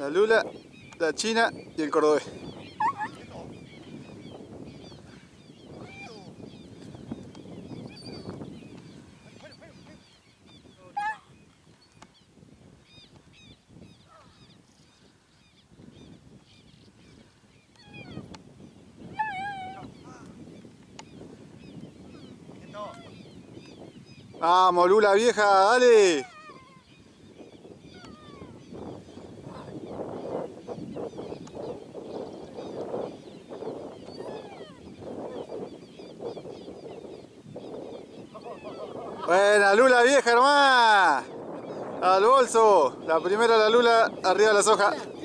La lula, la china y el cordobés. Vamos, lula vieja, dale. Buena lula vieja, hermana. Al bolso. La primera la lula arriba de las hojas.